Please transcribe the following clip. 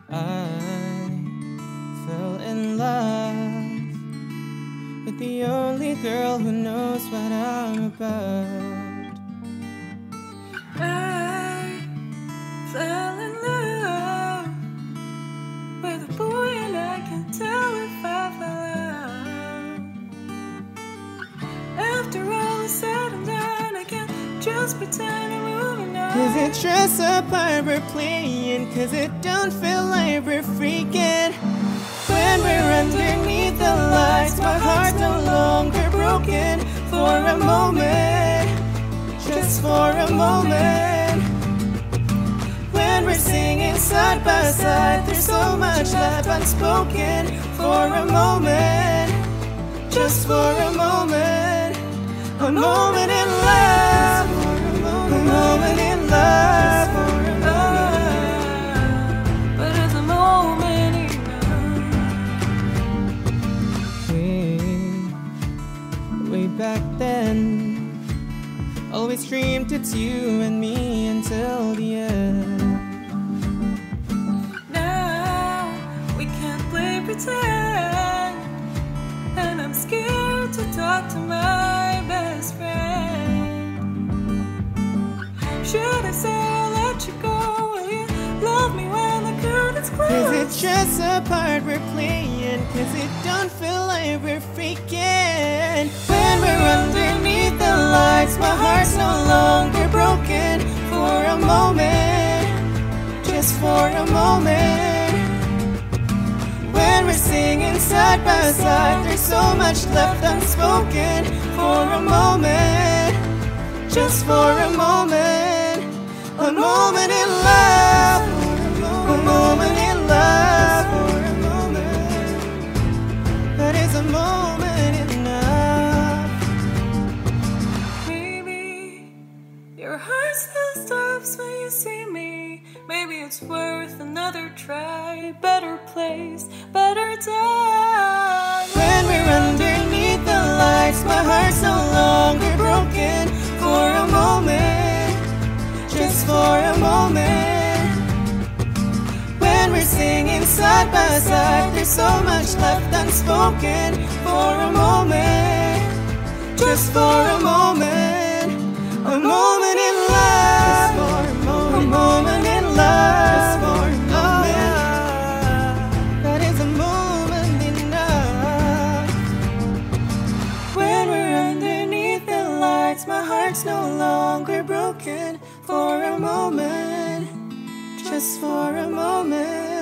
I fell in love with the only girl who knows what I'm about. I fell in love with a boy, and I can't tell if I fell out. After all is said and done, I can't just pretend I'm moving on. Cause it's just a part we're playing, cause it don't feel like we're freaking. When we're underneath the lights, my heart's no longer broken. For a moment, just for a moment. When we're singing side by side, there's so much left unspoken. For a moment, just for a moment. A moment in love, a moment in love, for a moment. But it's a moment enough. Way back then, always dreamed it's you and me until the end. Now we can't play pretend, and I'm scared to talk to my best friend. Should I say I'll let you go? Will you love me when the curtains close? Cause it's just a part we're playing, cause it don't feel like we're freaking. When we're underneath the lights, my heart's no longer broken. For a moment, just for a moment. When we're singing side by side, there's so much left unspoken. For a moment, just for a moment. A moment in love, a moment in love, for a moment. But is a moment enough? Maybe your heart still stops when you see me. Maybe it's worth another try. Better place, better time. When we're underneath the lights, my heart's no longer broken. For a moment, just for a moment. When we're singing side by side, there's so much left unspoken. For a moment, just for a moment. A moment in love, a moment in love, for a moment. That is a moment enough. When we're underneath the lights, my heart's no longer broken. For a moment, just for a moment.